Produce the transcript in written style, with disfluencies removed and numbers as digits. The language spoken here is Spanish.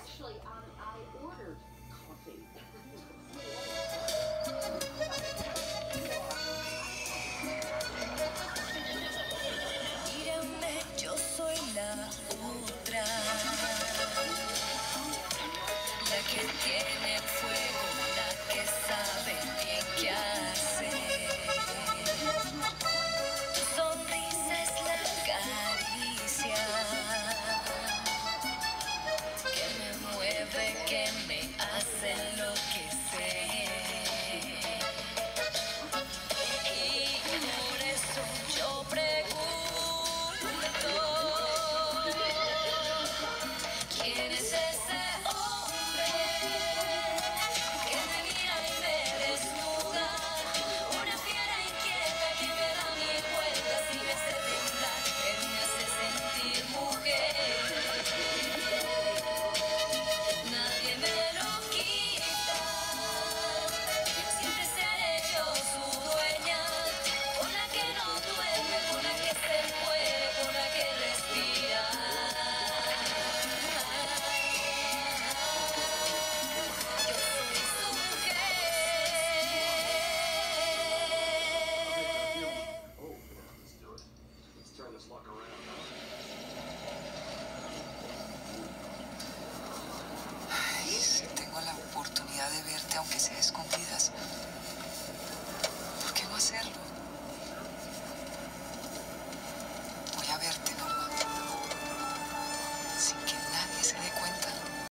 Mírame, yo soy la otra, la que tiene fuego, la que sabe bien qué hacer. Tu sonrisa es la caricia que me mueve, que me hace enloquecer. Y por eso yo pregunto, ¿quién es ese hombre que me mira y me desnuda? Una fiera inquieta que me da mil vueltas y me hace temblar, él me hace sentir mujer. Nadie me lo quita, siempre seré yo su dueña, con la que no duerme, con la que se muere, con la que respira. Yo soy su mujer. Ay, si tengo la oportunidad de verte, aunque sea escondida.